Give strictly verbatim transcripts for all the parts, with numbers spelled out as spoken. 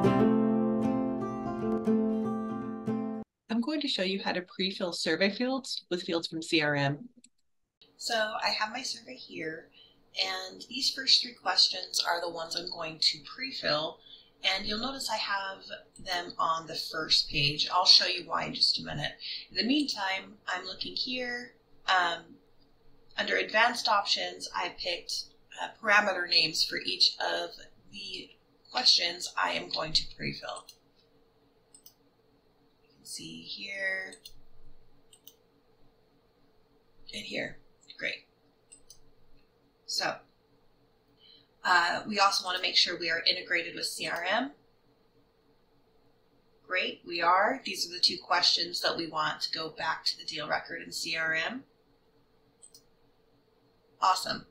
I'm going to show you how to pre-fill survey fields with fields from C R M. So I have my survey here, and these first three questions are the ones I'm going to pre-fill, and you'll notice I have them on the first page. I'll show you why in just a minute. In the meantime, I'm looking here. Um, under advanced options, I picked uh, parameter names for each of the questions I am going to pre-fill. See here and here. Great. So uh, we also want to make sure we are integrated with C R M. Great, we are. These are the two questions that we want to go back to the deal record in C R M. Awesome.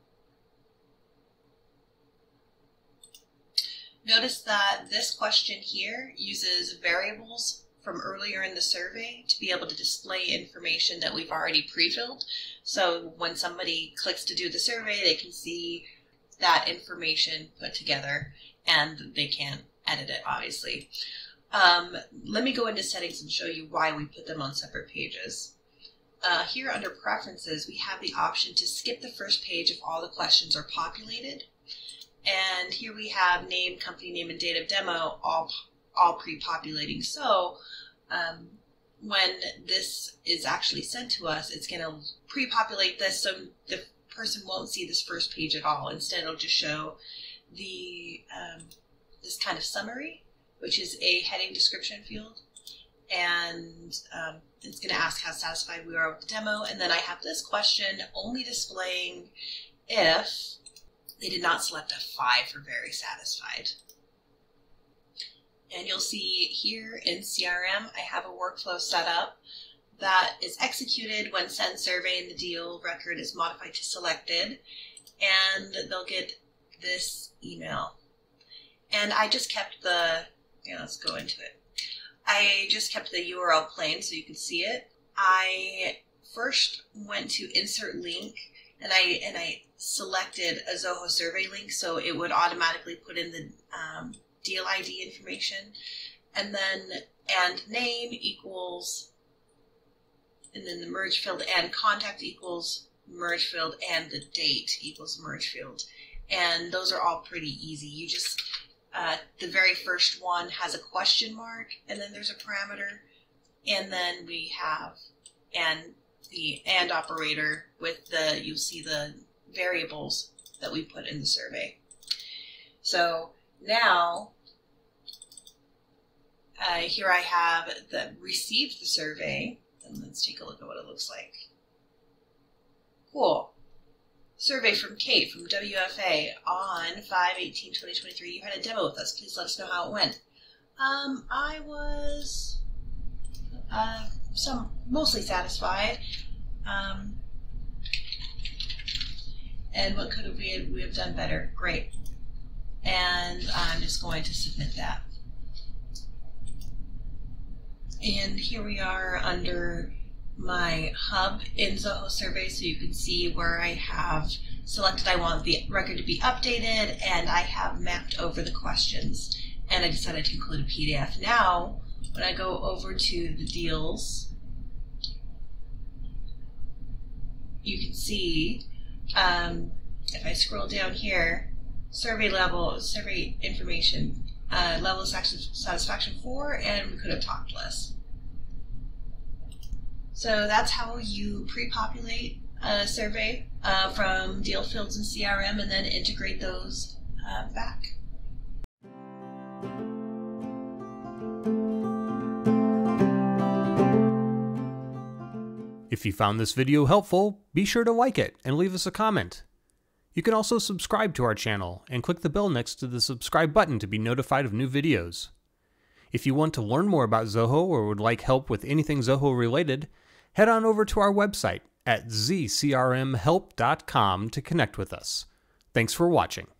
Notice that this question here uses variables from earlier in the survey to be able to display information that we've already pre-filled. So when somebody clicks to do the survey, they can see that information put together and they can edit it, obviously. Um, let me go into settings and show you why we put them on separate pages. Uh, here under preferences, we have the option to skip the first page if all the questions are populated. And here we have name, company name, and date of demo all all pre-populating. So um, when this is actually sent to us, it's going to pre-populate this so the person won't see this first page at all. Instead, it'll just show the um, this kind of summary, which is a heading description field. And um, it's going to ask how satisfied we are with the demo. And then I have this question only displaying if they did not select a five for very satisfied. And you'll see here in C R M, I have a workflow set up that is executed when send survey in the deal record is modified to selected, and they'll get this email. And I just kept the, yeah, let's go into it. I just kept the U R L plain so you can see it. I first went to insert link, and I and I selected a Zoho survey link so it would automatically put in the um, deal I D information, and then and name equals, and then the merge field, and contact equals merge field, and the date equals merge field. And those are all pretty easy. You just, uh, the very first one has a question mark, and then there's a parameter, and then we have and the and operator with the, you'll see the variables that we put in the survey. So now, uh, here I have the received the survey, and let's take a look at what it looks like. Cool. Survey from Kate from W F A on five eighteen twenty twenty-three. You had a demo with us. Please let us know how it went. Um, I was uh, some mostly satisfied. Um, and what could we we have done better? Great. And I'm just going to submit that. And here we are under my hub in Zoho Survey, so you can see where I have selected I want the record to be updated, and I have mapped over the questions, and I decided to include a P D F. Now, when I go over to the deals, you can see um, if I scroll down here, survey level, survey information, uh, level of satisfaction four, and we could have talked less. So that's how you pre-populate a survey uh, from deal fields in C R M and then integrate those uh, back. If you found this video helpful, be sure to like it and leave us a comment. You can also subscribe to our channel and click the bell next to the subscribe button to be notified of new videos. If you want to learn more about Zoho or would like help with anything Zoho related, head on over to our website at z c r m help dot com to connect with us. Thanks for watching.